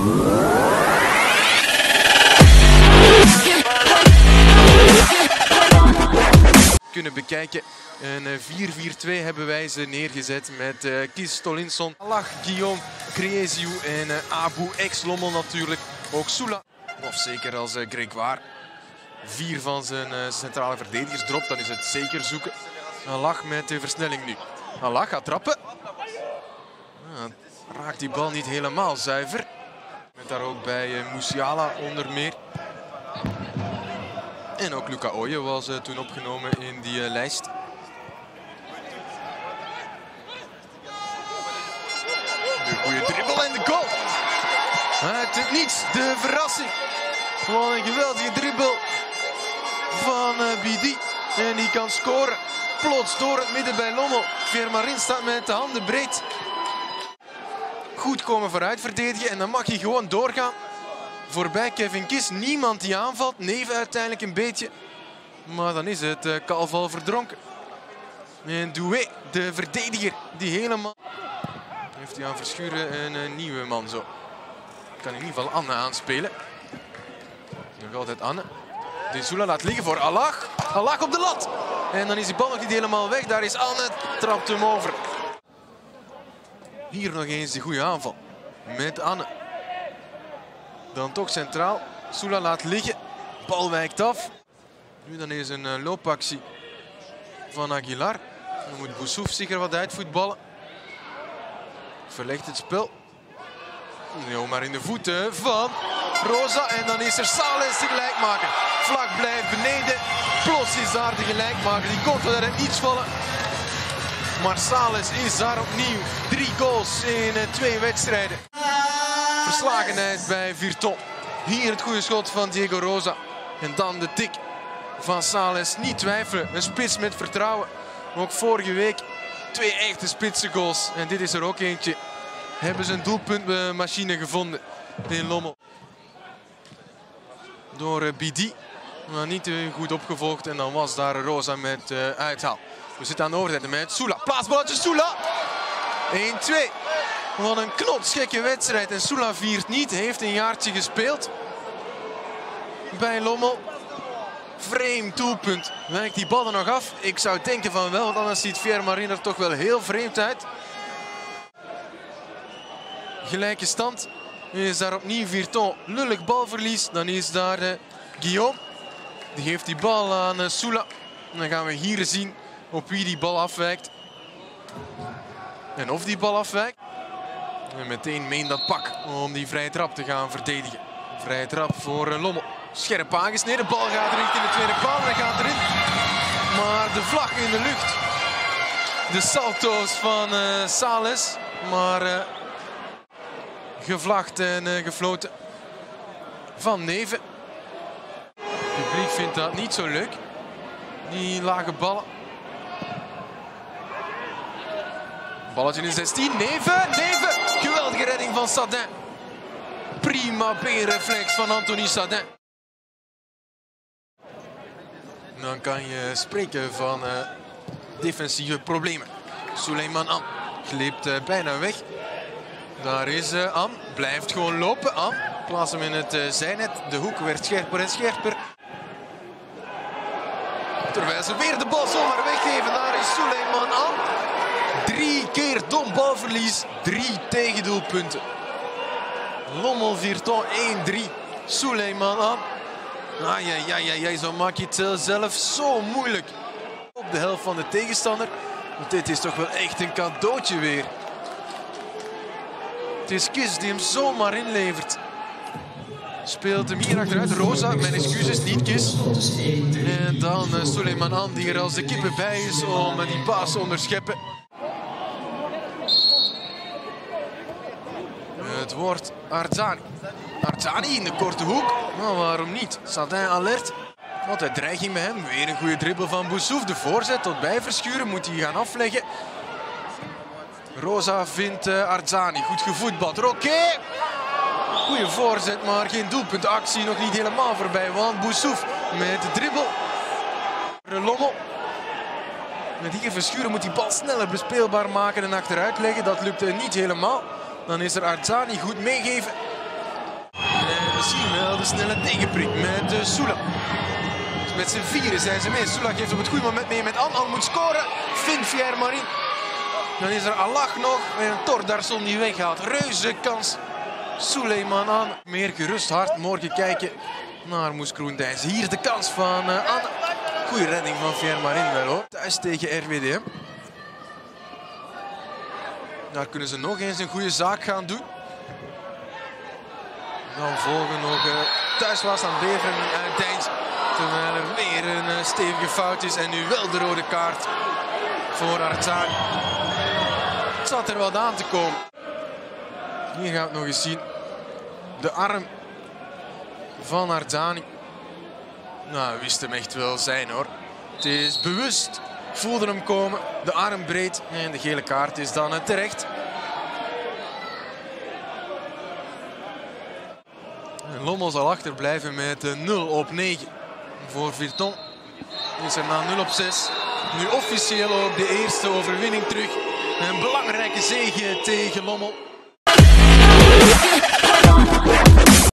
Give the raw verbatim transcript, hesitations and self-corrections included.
Kunnen bekijken. Een vier vier twee hebben wij ze neergezet met uh, Kies Stolinson, Lach, Guillaume, Creziu en uh, Abu, ex-Lommel natuurlijk. Ook Soula. Of zeker als uh, Grégoire vier van zijn uh, centrale verdedigers dropt, dan is het zeker zoeken. Lach met de versnelling nu. Lach gaat trappen. Ah, raakt die bal niet helemaal zuiver. Met daar ook bij uh, Musiala onder meer. En ook Luca Oye was uh, toen opgenomen in die uh, lijst. De goede dribbel en de goal. Uit het niets, de verrassing. Gewoon een geweldige dribbel van uh, Bidi. En die kan scoren. Plots door het midden bij Lommel. Vermarin staat met de handen breed. Goed komen vooruit verdedigen en dan mag hij gewoon doorgaan. Voorbij Kevin Kies, niemand die aanvalt. Neven uiteindelijk een beetje. Maar dan is het uh, Calval verdronken. En Doué, de verdediger, die helemaal... Heeft hij aan Verschuren een uh, nieuwe man zo. Kan in ieder geval Anne aanspelen. Nog altijd Anne. Die Soula laat liggen voor Alach. Alach op de lat. En dan is die bal nog niet helemaal weg. Daar is Anne, trapt hem over. Hier nog eens de goede aanval. Met Anne. Dan toch centraal. Soula laat liggen. Bal wijkt af. Nu dan is een uh, loopactie van Aguilar. Dan moet Boussouf zich er wat uitvoetballen. Verlegt het spel. Nou, maar in de voeten van Rosa. En dan is er Sales de gelijkmaker. Vlak blijft beneden. Plots is daar de gelijkmaker. Die komt er net iets vallen. Maar Sales is daar opnieuw. Drie goals in uh, twee wedstrijden. Verslagenheid bij Virton. Hier het goede schot van Diego Rosa. En dan de tik van Sales. Niet twijfelen. Een spits met vertrouwen. Ook vorige week twee echte spitse goals. En dit is er ook eentje. Hebben ze een doelpuntmachine gevonden in Lommel. Door uh, Bidi. Maar niet uh, goed opgevolgd. En dan was daar Rosa met uh, uithaal. We zitten aan de overzijde met Soula. Plaatsballetje Soula. één twee. Wat een knotsgekke wedstrijd. En Soula viert niet. Heeft een jaartje gespeeld bij Lommel. Vreemd doelpunt. Wijkt die bal er nog af? Ik zou denken van wel, want anders ziet Vermarin er toch wel heel vreemd uit. Gelijke stand. Nu is daar opnieuw Virton. Lullig balverlies. Dan is daar uh, Guillaume. Die geeft die bal aan uh, Soula. En dan gaan we hier zien op wie die bal afwijkt. En of die bal afwijkt. En meteen Meen dat pak om die vrije trap te gaan verdedigen. Vrije trap voor uh, Lommel. Scherp aangesneden. Bal gaat richting de tweede paal. En gaat erin. Maar de vlag in de lucht. De salto's van uh, Sales. Maar uh, gevlacht en uh, gefloten van Neven. Het publiek vindt dat niet zo leuk. Die lage ballen. Balletje in zestien. Neven. Neven. Geweldige redding van Sadin. Prima beenreflex van Anthony Sadin. Dan kan je spreken van uh, defensieve problemen. Suleiman Am glipt uh, bijna weg. Daar is uh, Am. Blijft gewoon lopen. Am plaatst hem in het uh, zijnet. De hoek werd scherper en scherper. Terwijl ze weer de bal zomaar weggeven. Daar is Suleiman Am. Drie keer dom balverlies. Drie tegendoelpunten. Lommel Virton één drie. Suleiman Am. Ah, ja, ja, ja, ja, zo maak je het zelf zo moeilijk. Op de helft van de tegenstander. Want dit is toch wel echt een cadeautje weer. Het is Kies die hem zomaar inlevert. Speelt hem hier achteruit. Rosa, mijn excuses, niet Kies. En dan uh, Suleiman Am die er als de kippen bij is om uh, die paas te onderscheppen. Het wordt Arzani. Arzani in de korte hoek. Maar waarom niet? Sadin alert. Altijd dreiging bij hem. Weer een goede dribbel van Boussouf. De voorzet tot bij Verschuren moet hij gaan afleggen. Rosa vindt uh, Arzani. Goed gevoetbald. Roque. Goeie voorzet, maar geen doelpuntactie. Nog niet helemaal voorbij. Want Boussouf met de dribbel. Lommel. Met hier Verschuren moet die bal sneller bespeelbaar maken en achteruit leggen. Dat lukte niet helemaal. Dan is er Arzani goed meegeven. misschien wel de snelle tegenprik met uh, Soula. Dus met z'n vieren zijn ze mee. Soula geeft op het goede moment mee met An-An moet scoren. Vindt Fier-Marin. Dan is er Allah nog en Thordarson die weghaalt. Reuze kans. Suleiman aan. Meer gerust hard morgen kijken naar Moes Kroendijs. Hier de kans van uh, Anne. Goeie redding van Fier-Marin wel hoor. Thuis tegen R W D M. Daar kunnen ze nog eens een goede zaak gaan doen. Dan volgen nog uh, thuis was aan Beveren en Deins. Terwijl er weer een uh, stevige fout is en nu wel de rode kaart voor Artani. Het zat er wat aan te komen. Hier gaan we het nog eens zien. De arm van Ardani. Nou, wist hem echt wel zijn hoor. Het is bewust. Voelde hem komen. De arm breed. En de gele kaart is dan uh, terecht. En Lommel zal achterblijven met uh, nul op negen. Voor Virton is er na nul op zes. Nu officieel op de eerste overwinning terug. Een belangrijke zege tegen Lommel.